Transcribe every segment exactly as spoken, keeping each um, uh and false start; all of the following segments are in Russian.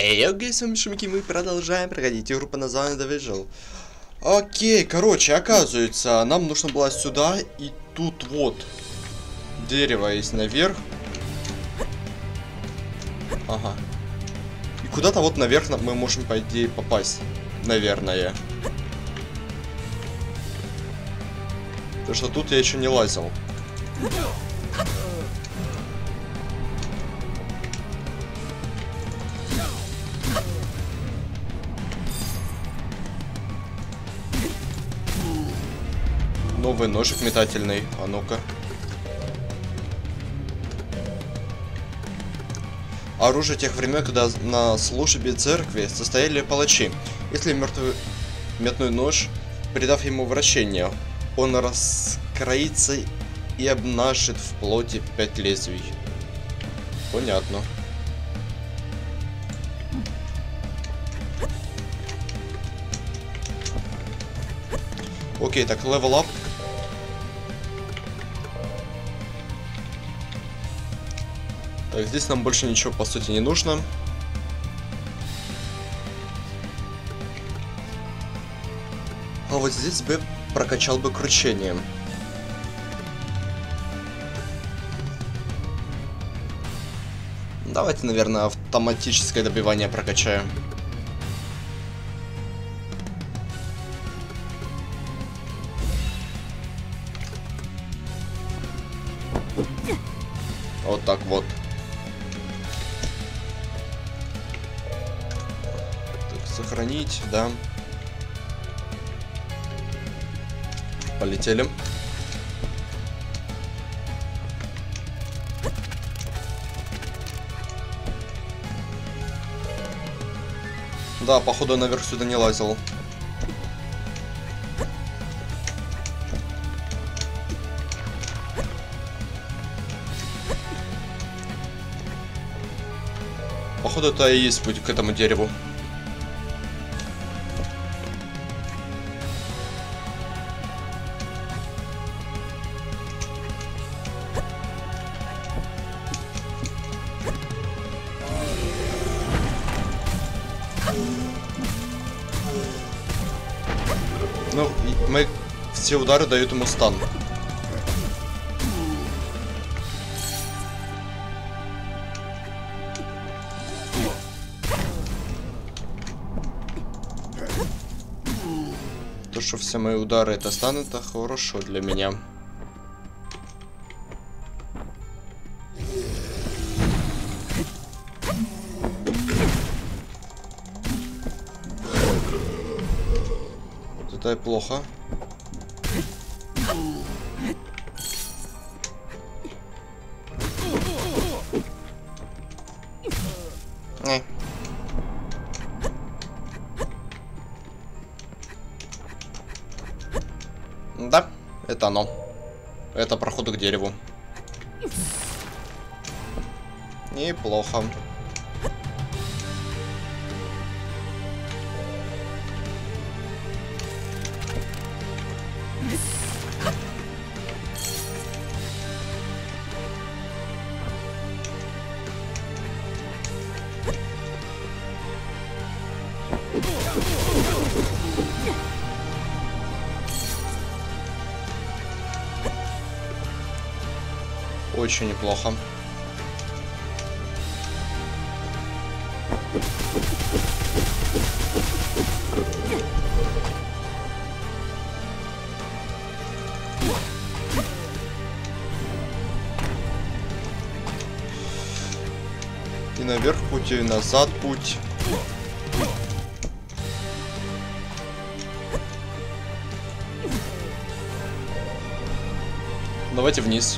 Эй, окей, с вами Шумики, мы продолжаем проходить игру по названию The Vigil. Окей, короче, оказывается, нам нужно было сюда, и тут вот дерево есть наверх. Ага. И куда-то вот наверх мы можем, по идее, попасть. Наверное. Потому что тут я еще не лазил. Новый ножик метательный. А ну-ка. Оружие тех времен, когда на службе церкви состояли палачи. Если мертвый метной нож, придав ему вращение, он раскроится и обнажит в плоти пять лезвий. Понятно. Окей, так, level up. Так, здесь нам больше ничего, по сути, не нужно. А вот здесь бы прокачал бы кручение. Давайте, наверное, автоматическое добивание прокачаем. Вот так вот. Сохранить, да. Полетели. Да, походу наверх сюда не лазил. Походу это и есть путь к этому дереву. Ну, мы все удары дают ему стан. То, что все мои удары это стан, это хорошо для меня. Это плохо. Не. Да, это оно. Это проход к дереву. Неплохо. Очень неплохо. И наверх путь, и назад путь. Давайте вниз.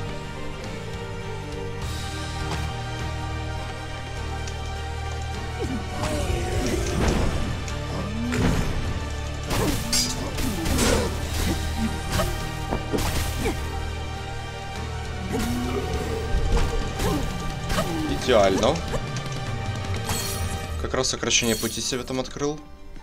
Идеально. Как раз сокращение пути себе там открыл.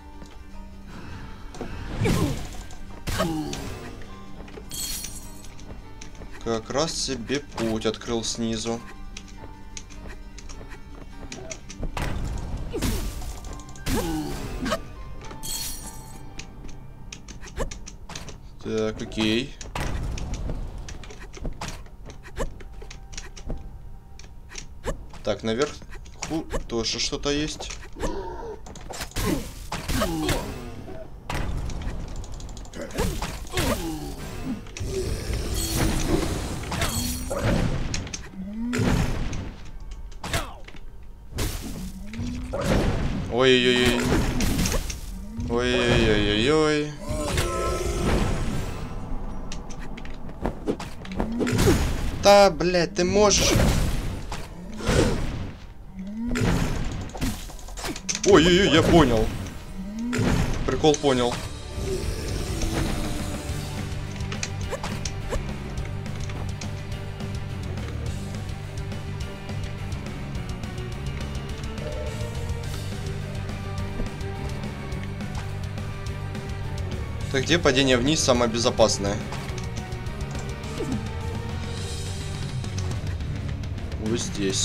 Как раз себе путь открыл снизу. Так, окей. Так, наверху тоже что-то есть. Ой-ой-ой. Ой-ой-ой-ой-ой. Да, блядь, ты можешь. Ой-ой-ой, я понял. Прикол понял. Так где падение вниз самое безопасное? Вот здесь.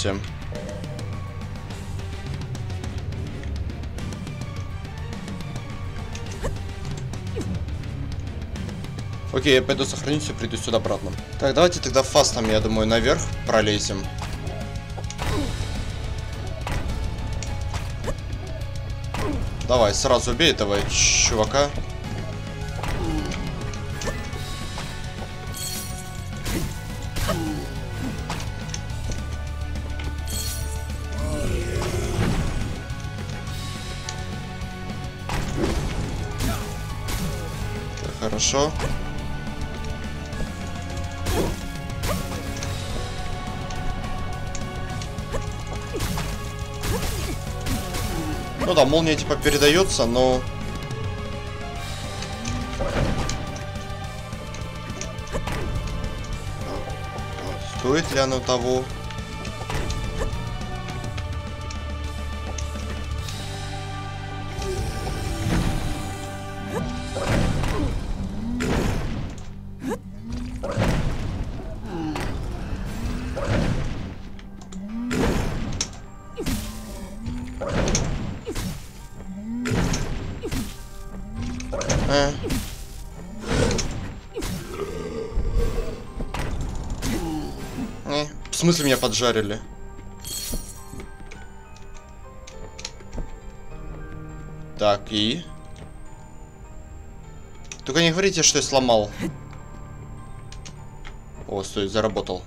Окей, я пойду сохранюсь и приду сюда обратно. Так, давайте тогда фастом, я думаю, наверх пролезем. Давай, сразу убей этого чувака. Хорошо. Ну да, молния типа передается, но... Стоит ли оно того? Э. Э. В смысле меня поджарили? Так, и... Только не говорите, что я сломал. О, стой, заработал.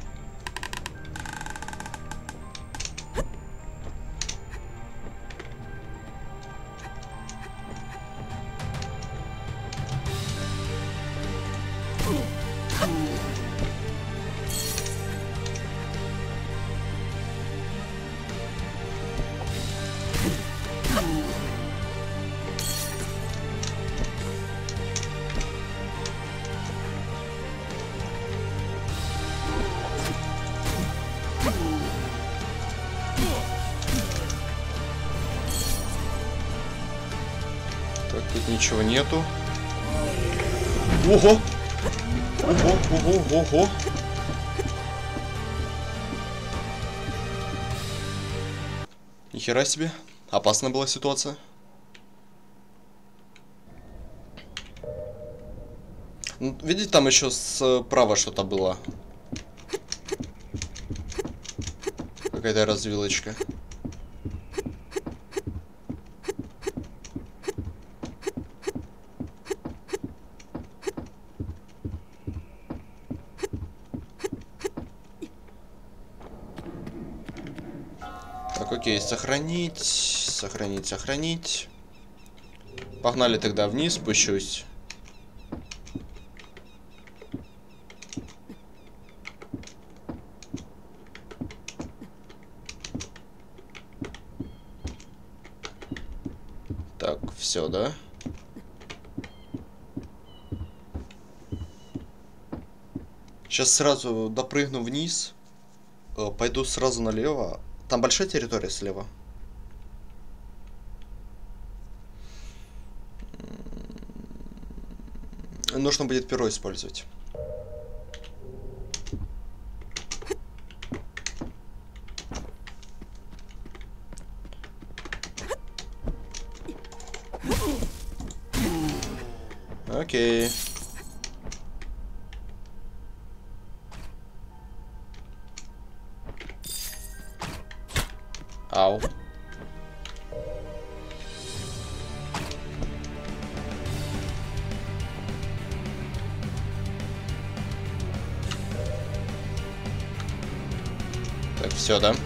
Так, тут ничего нету. Ого! Ого, ого, ого! Нихера себе. Опасная была ситуация. Ну, видите, там еще справа что-то было. Какая-то развилочка. Так, окей, сохранить, сохранить, сохранить. Погнали тогда вниз, спущусь. Так, все, да? Сейчас сразу допрыгну вниз. Пойду сразу налево. Там большая территория слева. Нужно будет перо использовать. Окей. Ау. Так, все, да?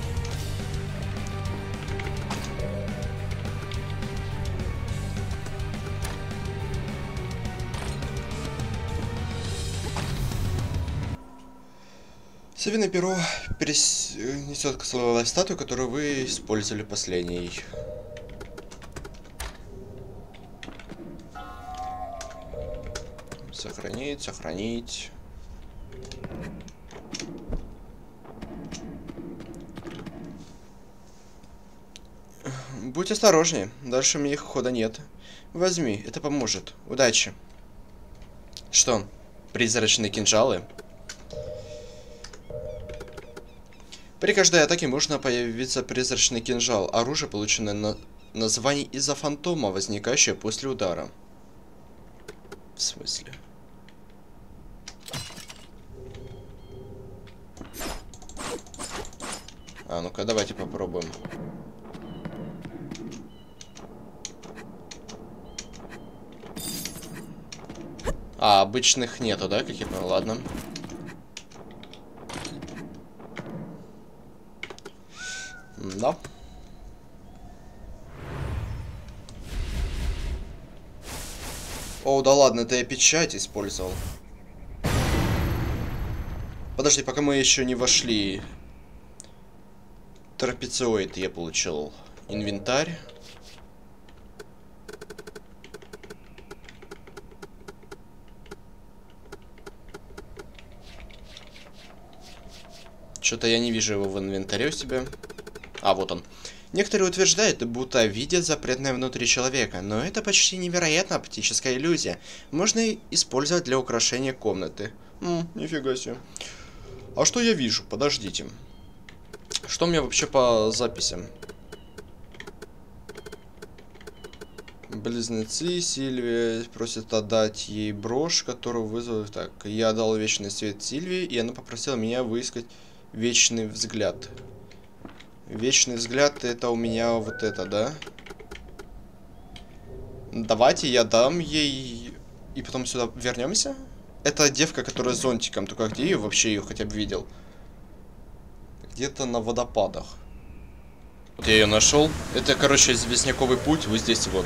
Совиное перо перенесет к слоевой статую, которую вы использовали последней. Сохранить, сохранить. Будь осторожнее, дальше у меня хода нет. Возьми, это поможет. Удачи. Что, призрачные кинжалы? При каждой атаке можно появиться призрачный кинжал. Оружие, полученное на название из-за фантома, возникающее после удара. В смысле? А, ну-ка, давайте попробуем. А, обычных нету, да, каких-то? Ладно. Да. О, да ладно, это я печать использовал. Подожди, пока мы еще не вошли. Трапециоид я получил. Инвентарь. Что-то я не вижу его в инвентаре у себя. А, вот он. Некоторые утверждают, будто видят запретное внутри человека, но это почти невероятно оптическая иллюзия. Можно использовать для украшения комнаты. М, нифига себе. А что я вижу? Подождите. Что у меня вообще по записям? Близнецы, Сильвия просит отдать ей брошь, которую вызвал. Так, я дал вечный свет Сильвии, и она попросила меня выискать вечный взгляд. Вечный взгляд, это у меня вот это, да? Давайте я дам ей... И потом сюда вернемся? Это девка, которая с зонтиком. Только где я вообще ее хотя бы видел? Где-то на водопадах. Вот я ее нашел. Это, короче, известняковый путь. Вот здесь вот.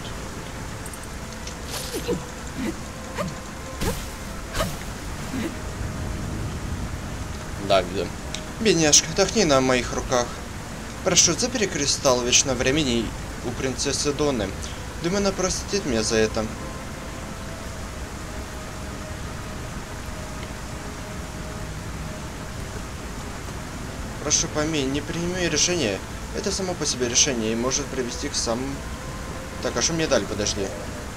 Да, видно. Бедняжка, отдохни на моих руках. Прошу, забери кристалл вечного времени у принцессы Донны. Думаю, она простит меня за это. Прошу, пойми, не принимай решение. Это само по себе решение и может привести к самым... Так, а что мне дали? Подожди.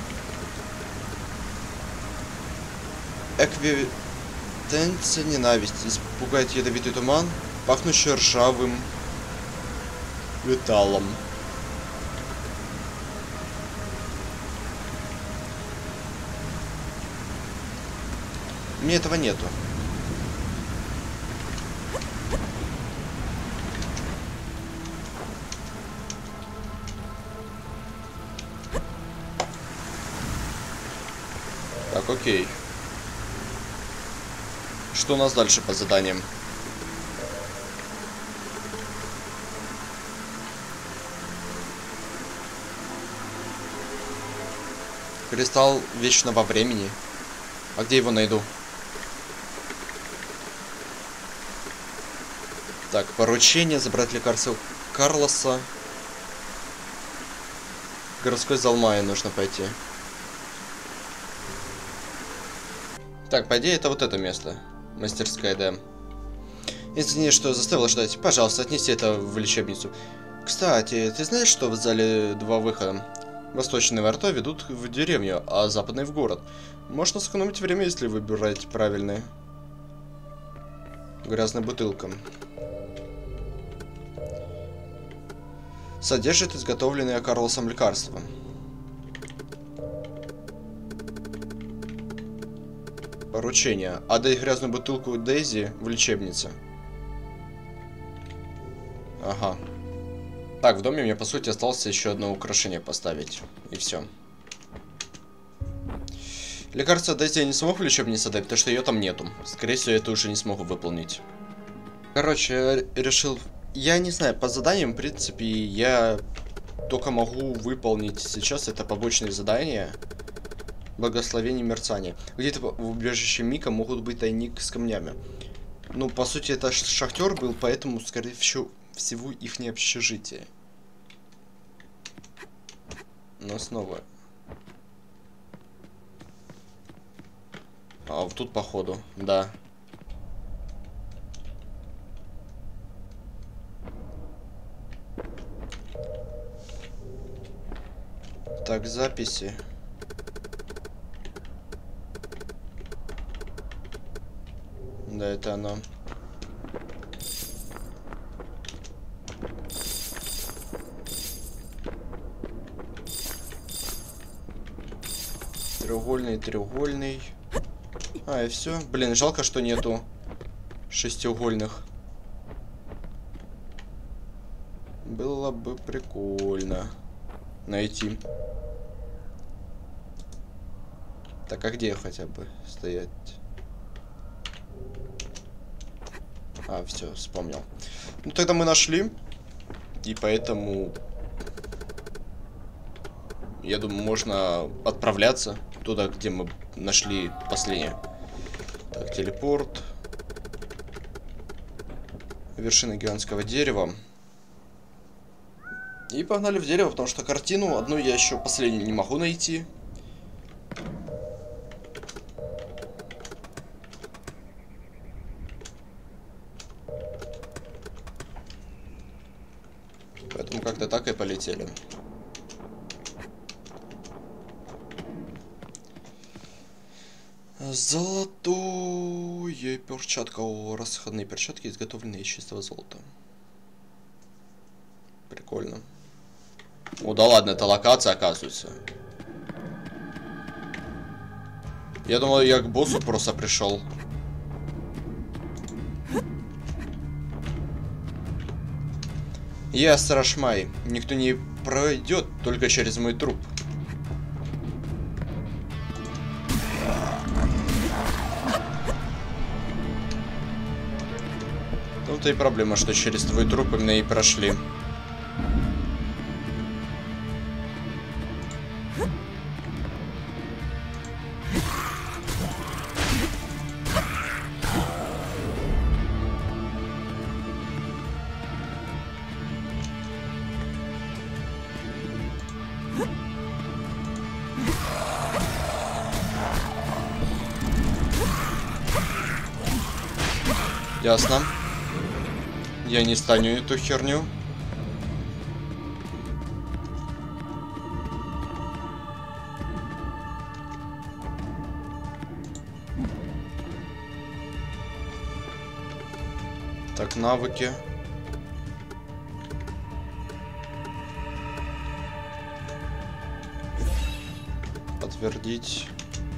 Эквивитенция ненависти. Испугает ядовитый туман, пахнущий ржавым металлом. Мне этого нету. Так, окей. Что у нас дальше по заданиям? Кристалл вечного времени. А где его найду? Так, поручение забрать лекарство Карлоса. В городской зал Майя нужно пойти. Так, по идее, это вот это место. Мастерская, да. Извини, что заставила ждать. Пожалуйста, отнеси это в лечебницу. Кстати, ты знаешь, что в зале два выхода? Восточные ворота ведут в деревню, а западный в город. Можно сэкономить время, если выбирать правильные. Грязная бутылка. Содержит изготовленное Карлосом лекарство. Поручение. Отдай грязную бутылку Дейзи в лечебнице. Ага. Так, в доме мне, по сути, осталось еще одно украшение поставить. И все. Лекарство дать я не смог в лечебнице дать, потому что ее там нету. Скорее всего, я это уже не смогу выполнить. Короче, я решил... Я не знаю, по заданиям, в принципе, я только могу выполнить сейчас это побочные задания. Благословение мерцания. Где-то в убежище Мика могут быть тайник с камнями. Ну, по сути, это шахтер был, поэтому, скорее всего, всего их не общежитие. Но снова... А, вот тут, походу, да. Так, записи. Да, это оно. Треугольный, треугольный. А, и все. Блин, жалко, что нету шестиугольных. Было бы прикольно найти. Так, а где хотя бы стоять? А, все, вспомнил. Ну, тогда мы нашли. И поэтому... Я думаю, можно отправляться туда, где мы нашли последнее. Так, телепорт. Вершина гигантского дерева. И погнали в дерево, потому что картину одну я еще последнюю не могу найти. Поэтому как-то так и полетели. Золотое перчатка. О, расходные перчатки, изготовленные из чистого золота. Прикольно. О, да ладно, это локация, оказывается. Я думал, я к боссу просто пришел. Я Страшмай. Никто не пройдет только через мой труп. Тут-то и проблема, что через твой труп именно и прошли. Ясно. Я не стану эту херню. Так, навыки. Подтвердить.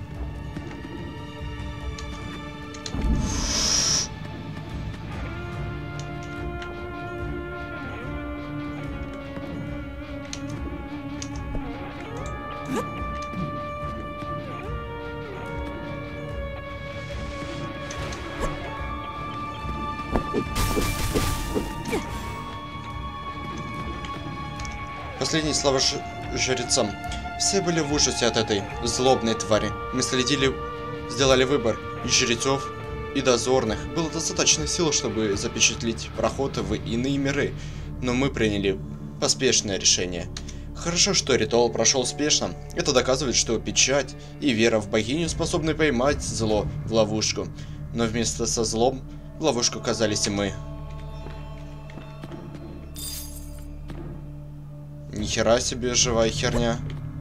Последние слова ж... жрецам. Все были в ужасе от этой злобной твари. Мы следили, сделали выбор и жрецов, и дозорных. Было достаточно сил, чтобы запечатлеть проход в иные миры, но мы приняли поспешное решение. Хорошо, что ритуал прошел успешно. Это доказывает, что печать и вера в богиню способны поймать зло в ловушку. Но вместо со злом в ловушку оказались и мы. Нихера себе живая херня.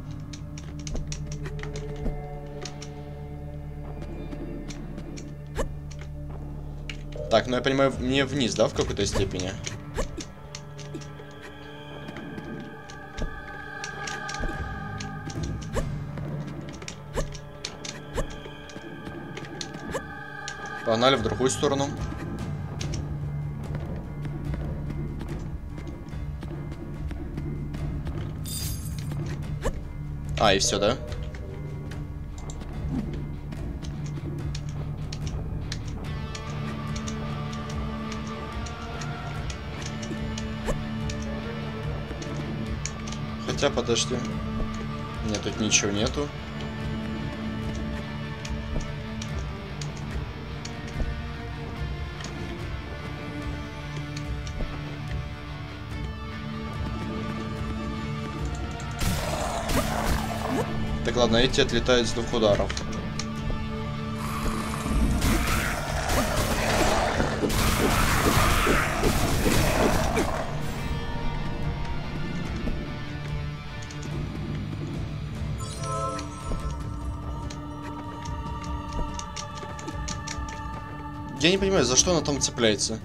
Так, ну я понимаю, мне вниз, да, в какой-то степени? Погнали в другую сторону. А, и все, да? Хотя, подожди. Нет, тут ничего нету. Так, ладно, эти отлетают с двух ударов. Я не понимаю, за что она там цепляется.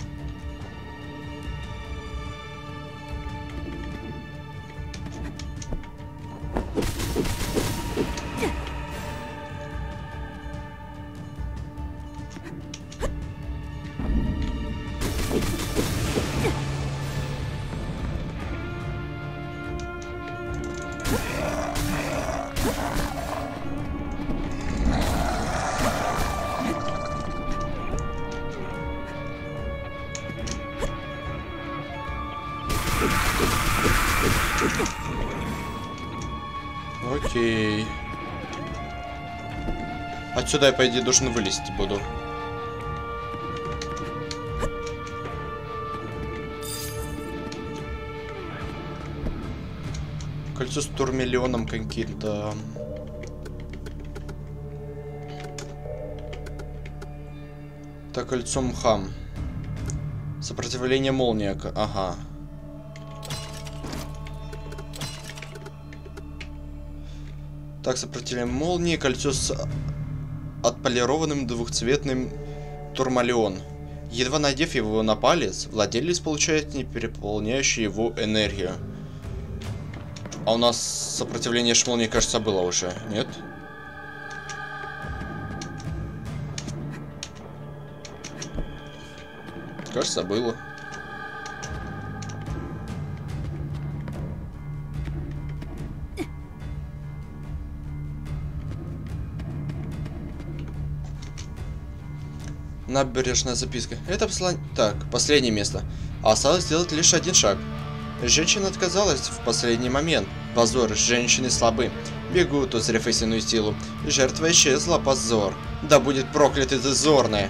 Окей. Отсюда я, по идее, должен вылезть буду. Кольцо с турмиллионом каким-то. Так, кольцо мха. Сопротивление молнии. Ага. Так, сопротивление молнии, кольцо с отполированным двухцветным турмалион. Едва надев его на палец, владелец получает непереполняющую его энергию. А у нас сопротивление молнии, кажется, было уже, нет? Кажется, было. Набережная записка. Это послание... Так, последнее место. Осталось сделать лишь один шаг. Женщина отказалась в последний момент. Позор, женщины слабы. Бегут, узрев истинную силу. Жертва исчезла, позор. Да будет прокляты дозорные.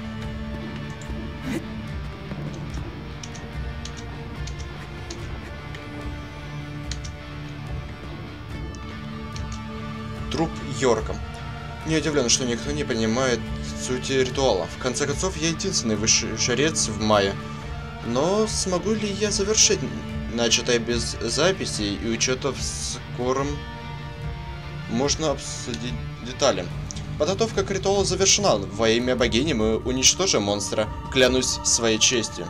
Труп Йорка. Не удивлен, что никто не понимает сути ритуала. В конце концов, я единственный высший жрец в мае. Но смогу ли я завершить начатое без записей и учета в скором? Можно обсудить детали. Подготовка к ритуалу завершена. Во имя богини мы уничтожим монстра. Клянусь своей честью.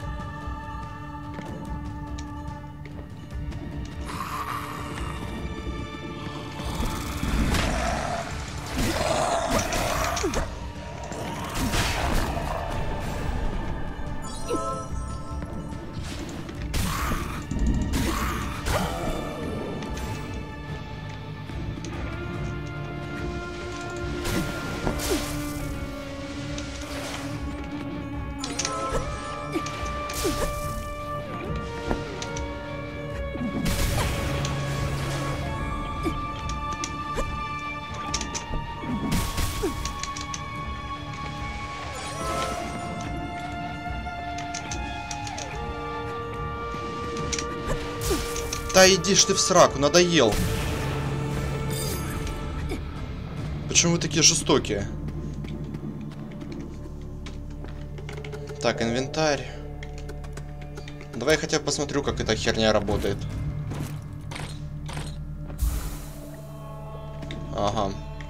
Да иди ж ты в сраку, надоел. Почему вы такие жестокие? Так, инвентарь. Давай я хотя бы посмотрю, как эта херня работает. Ага.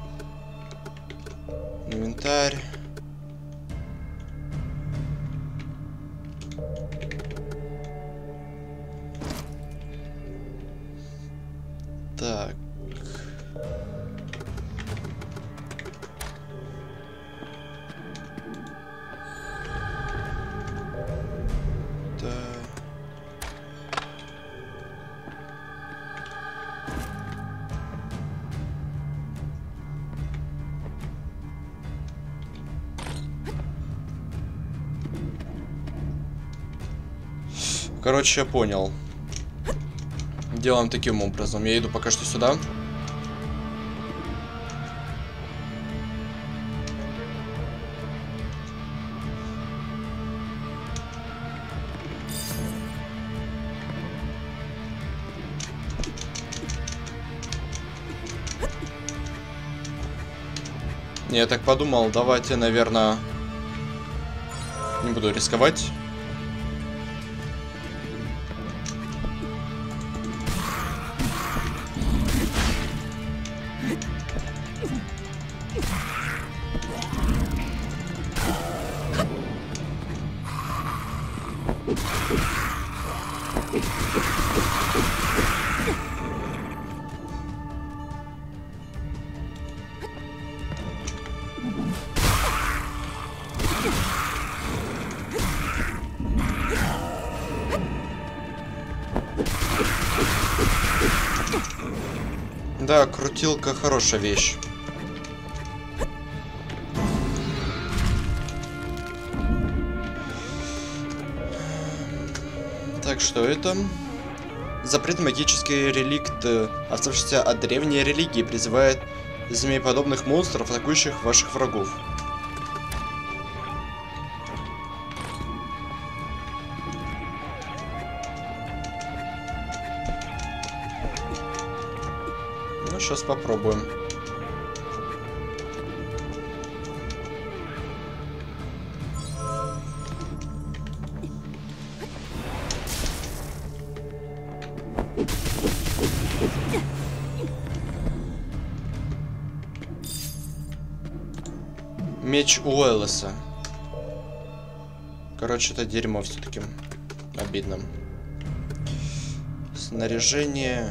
Инвентарь. Так. Да. Короче, я понял. Делаем таким образом. Я иду пока что сюда. Я так подумал, давайте, наверное, не буду рисковать. Да, крутилка хорошая вещь. Так, что это? Запрет магический реликт, оставшийся от древней религии, призывает змееподобных монстров, атакующих ваших врагов. Ну, сейчас попробуем. Меч Уэллеса. Короче, это дерьмо все-таки. Обидно. Снаряжение.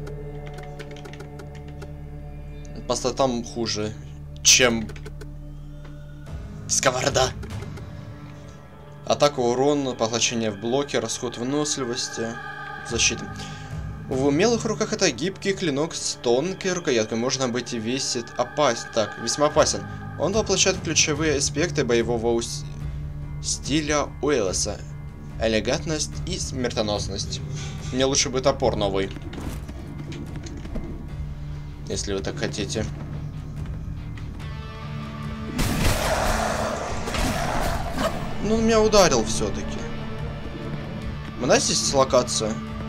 Просто там хуже, чем сковорода. Атака, урон, поглощение в блоке, расход выносливости, защита. В умелых руках это гибкий клинок с тонкой рукояткой. Можно быть и весит опасен. Так, весьма опасен. Он воплощает ключевые аспекты боевого ус... стиля Уэллеса. Элегантность и смертоносность. Мне лучше бы топор новый. Если вы так хотите. Ну, он меня ударил все-таки. У нас есть локация.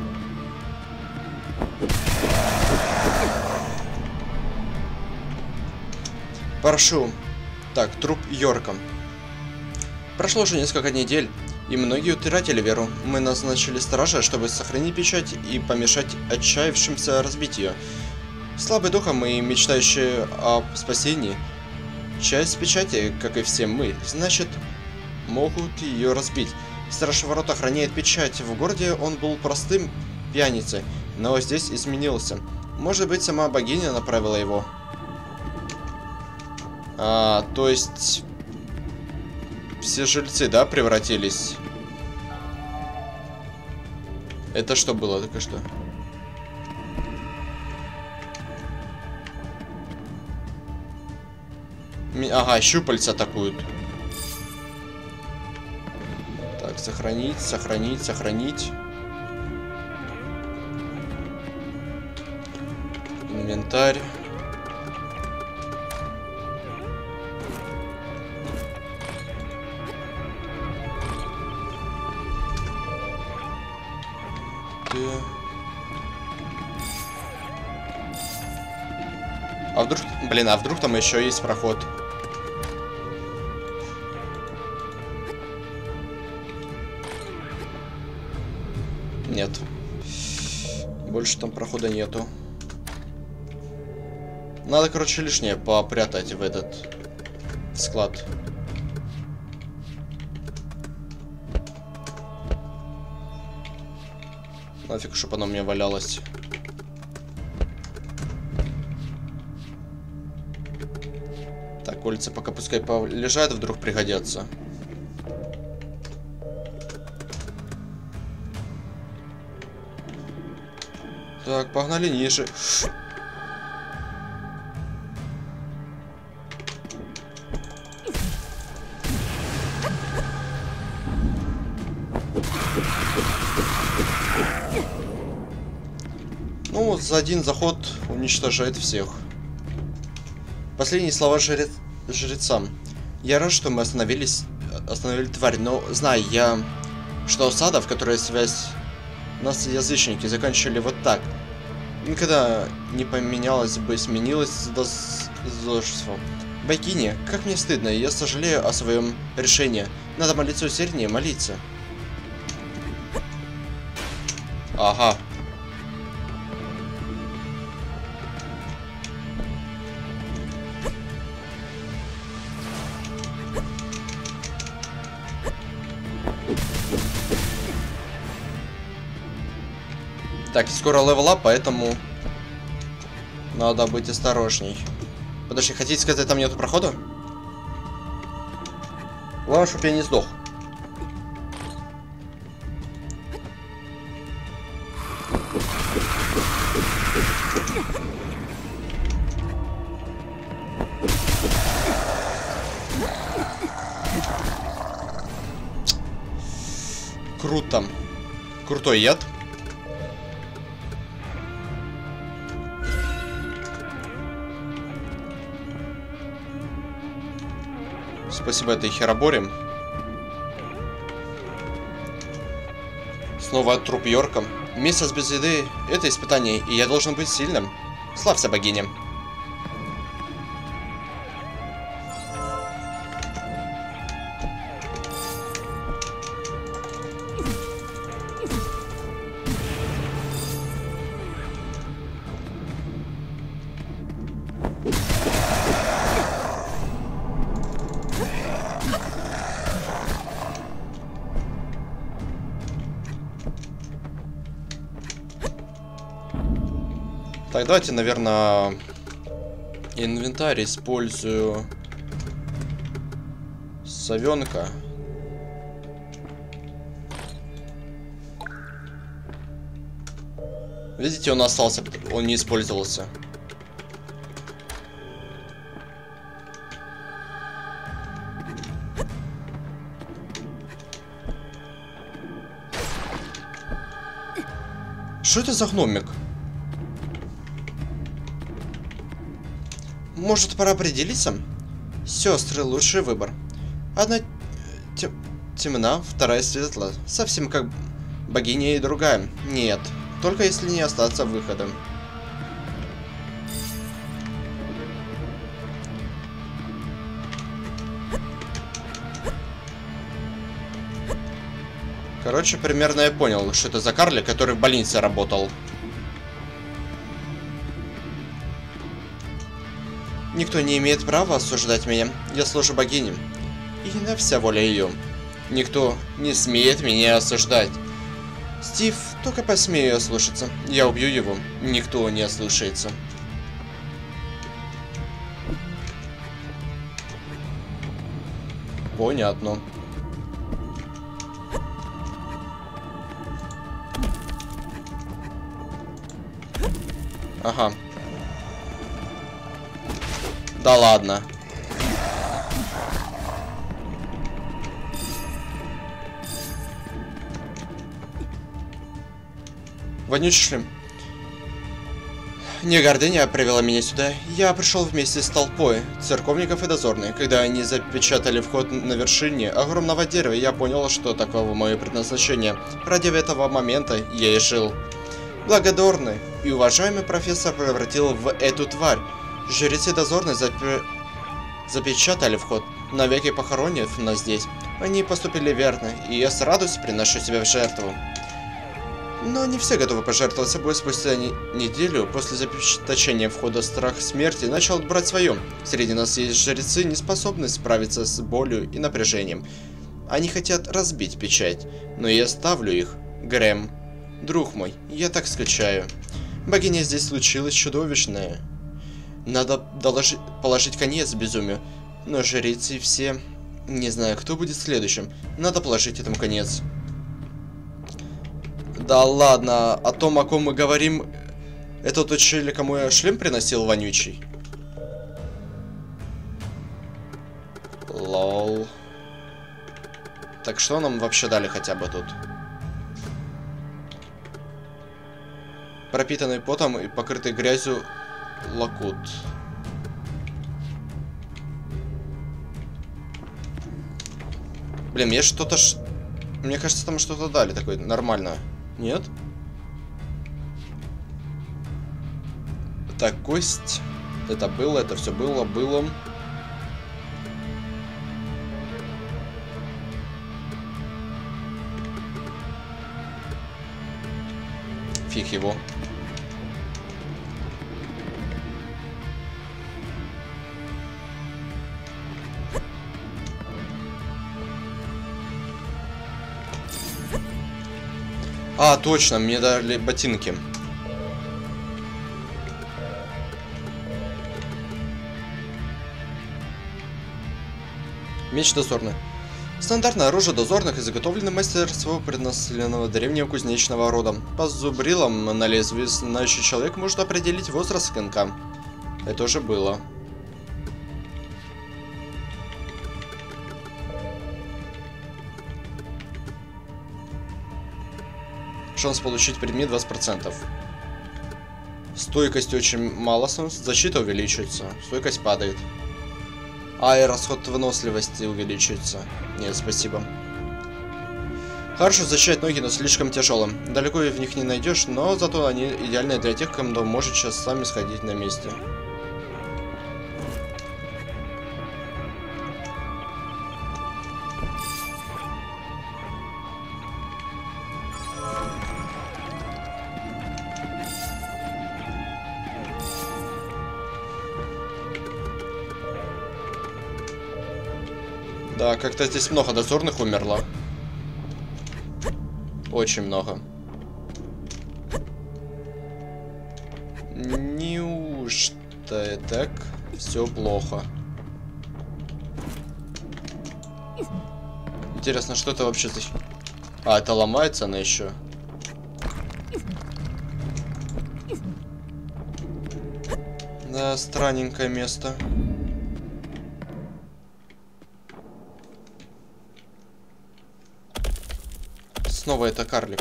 Прошу. Так, труп Йорка. Прошло уже несколько недель, и многие утратили веру. Мы назначили стража, чтобы сохранить печать и помешать отчаявшимся разбить ее. Слабые духом и мечтающие о спасении. Часть печати, как и все мы, значит, могут ее разбить. Страж ворот охраняет печать. В городе он был простым пьяницей, но здесь изменился. Может быть, сама богиня направила его. А, то есть... Все жильцы, да, превратились? Это что было только что? Ага, щупальца атакуют. Так, сохранить, сохранить, сохранить. Инвентарь. А вдруг... Блин, а вдруг там еще есть проход? Нет. Больше там прохода нету. Надо, короче, лишнее попрятать в этот склад. Нафиг, чтобы оно мне валялось. Так, кольца пока пускай полежат, вдруг пригодятся. Так, погнали ниже. Ну, за один заход уничтожает всех. Последние слова жрец... жрецам. Я рад, что мы остановились, остановили тварь, но знаю я, что осада, в которой связь нас язычники заканчивали вот так, никогда не поменялось бы, сменилось злоством. Богиня, как мне стыдно, я сожалею о своем решении. Надо молиться усерднее, молиться. Ага. Так, скоро левел-ап, поэтому надо быть осторожней. Подожди, хотите сказать, там нету прохода? Главное, чтобы я не сдох. Круто. Крутой яд. Спасибо этой хероборе. Снова труп Йорка. Месяц без еды — это испытание, и я должен быть сильным. Славься, богиня. Так, давайте, наверное, инвентарь использую совенка. Видите, он остался, он не использовался. Что это за гномик? Может, пора определиться? Сестры, лучший выбор. Одна тем... темна, вторая светла. Совсем как богиня и другая. Нет, только если не остаться выходом. Короче, примерно я понял, что это за карлик, который в больнице работал. Никто не имеет права осуждать меня. Я служу богине. И на вся воля ее. Никто не смеет меня осуждать. Стив, только посмею ее слушаться. Я убью его. Никто не ослушается. Понятно. Ага. Да ладно. Вонючий шлем. Не гордыня привела меня сюда. Я пришел вместе с толпой церковников и дозорных. Когда они запечатали вход на вершине огромного дерева, я понял, что таково мое предназначение. Ради этого момента я и жил. Благодарный и уважаемый профессор превратил в эту тварь. Жрецы дозорные запе... запечатали вход, навеки похоронив нас здесь. Они поступили верно, и я с радостью приношу себя в жертву. Но не все готовы пожертвовать собой. Спустя не... неделю после запечатания входа страх смерти начал брать свое. Среди нас есть жрецы, не способные справиться с болью и напряжением. Они хотят разбить печать, но я ставлю их. Грэм, друг мой, я так скучаю. Богиня, здесь случилось чудовищное. Надо доложить, положить конец безумию. Но жрецы все... Не знаю, кто будет следующим. Надо положить этому конец. Да ладно, о том, о ком мы говорим... Это тот челик, кому я шлем приносил вонючий? Лол. Так что нам вообще дали хотя бы тут? пропитанный потом и покрытый грязью лакут. Блин, мне что-то... Ш... Мне кажется, там что-то дали такое нормальное. Нет? Так, кость. Это было, это все было, было. Фиг его. А, точно, мне дали ботинки. Меч дозорный. Стандартное оружие дозорных, изготовлено мастерство преднаселенного древнего кузнечного рода. По зубрилам на лезвии знающий человек может определить возраст клинка. Это уже было. Шанс получить предмет двадцать процентов. Стойкость очень мало, защита увеличивается, стойкость падает. А, и расход выносливости увеличивается. Нет, спасибо. Хорошо защищать ноги, но слишком тяжелым. Далеко в них не найдешь, но зато они идеальны для тех, кто может сейчас сами сходить на месте. Да, как-то здесь много дозорных умерло. Очень много. Неужто так все плохо? Интересно, что это вообще за... А, это ломается она еще. Да, странненькое место. Снова это карлик.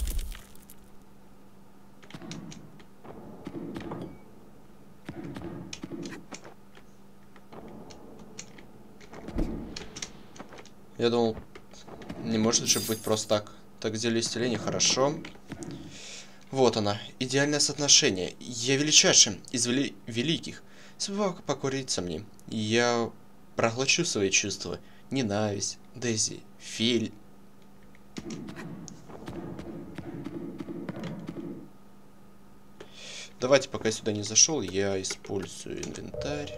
Я думал, не может же быть просто так. Так, зелье исцеления, хорошо. Вот она, идеальное соотношение. Я величайший из вели великих. Собака покорится мне. Я проглочу свои чувства. Ненависть, Дейзи, Филь. Давайте, пока я сюда не зашел, я использую инвентарь.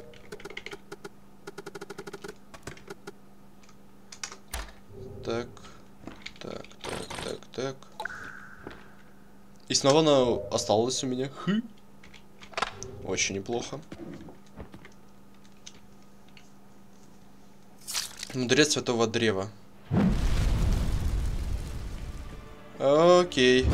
Так, так, так, так, так. И снова она осталась у меня. Хы. Очень неплохо. Мудрец Святого Древа. Окей.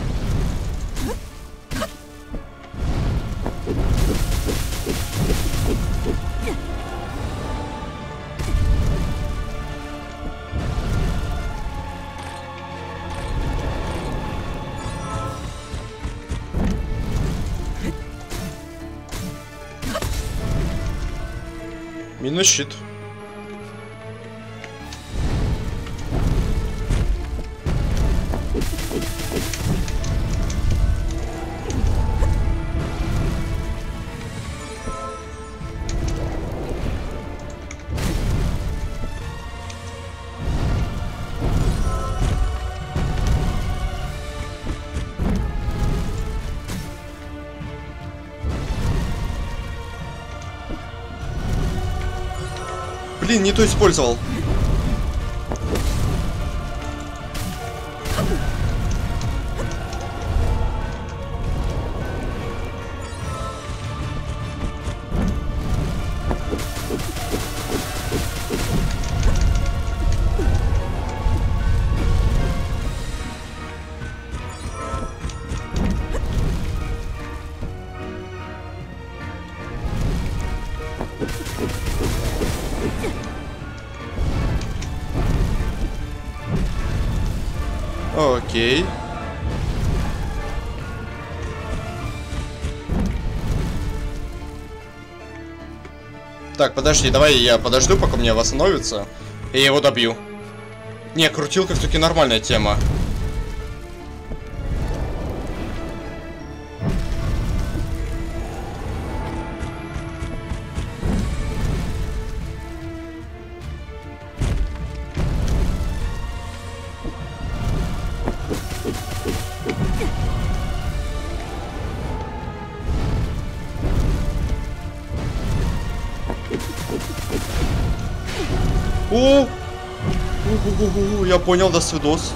Минус щит. Блин, не то использовал. Окей. Так, подожди, давай я подожду, пока у меня восстановится. И я его добью. Не, крутилка все-таки нормальная тема. О! У-у-у-у-у, я понял, до свидос.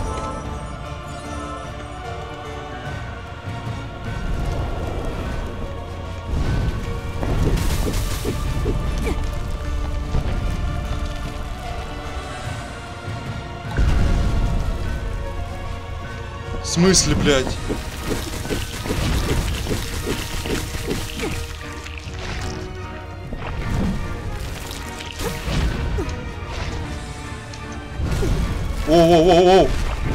В смысле, блядь? Воу-воу-воу-воу!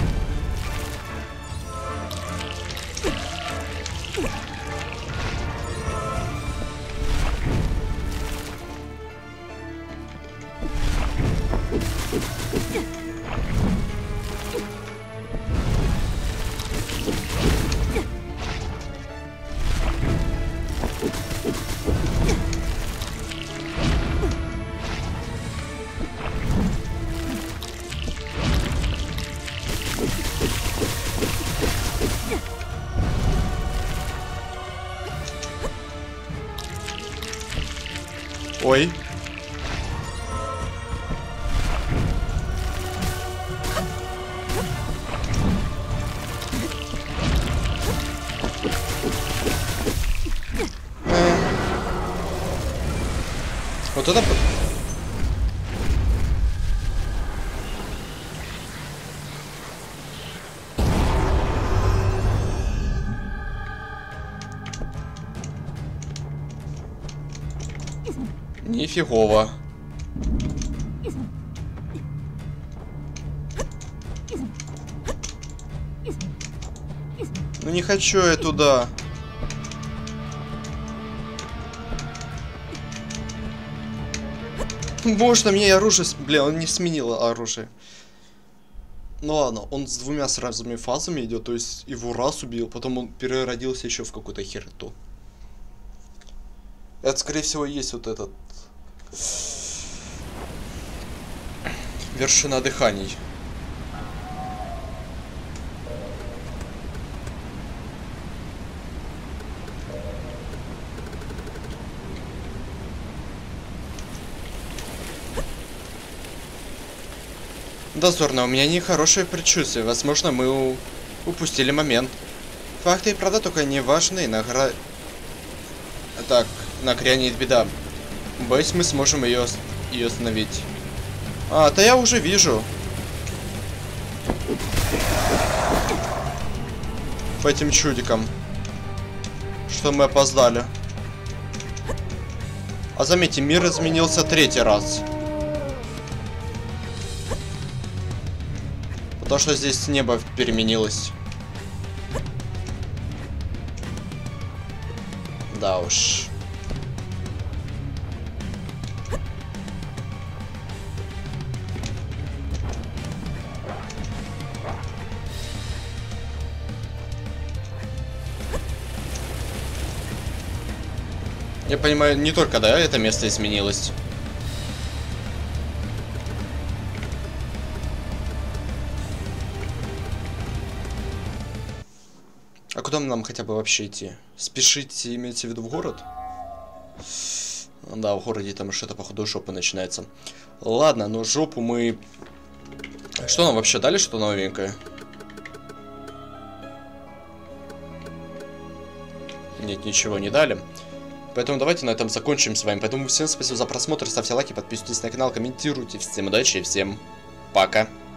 Ой. Вот это... Нифигово. Ну не хочу я туда. Можно мне оружие... Бля, он не сменил оружие. Ну ладно, он с двумя сразу фазами идет, то есть его раз убил, потом он переродился еще в какую-то хероту. Это, скорее всего, есть вот этот... Вершина дыханий. Дозорно, у меня нехорошее предчувствие. Возможно, мы упустили момент. Факты и правда только не важны. Награ... Так, нагрянет беда. Боюсь, мы сможем ее, ее остановить. А, да я уже вижу. По этим чудикам. Что мы опоздали. А заметьте, мир изменился третий раз. Потому что здесь небо переменилось. Да уж. Я понимаю, не только, да, это место изменилось. А куда нам хотя бы вообще идти? Спешить, имеете в виду, в город? Да, в городе там что-то, походу, жопа начинается. Ладно, но жопу мы... Что нам вообще дали, что новенькое? Нет, ничего не дали. Поэтому давайте на этом закончим с вами. Поэтому всем спасибо за просмотр, ставьте лайки, подписывайтесь на канал, комментируйте. Всем удачи и всем пока.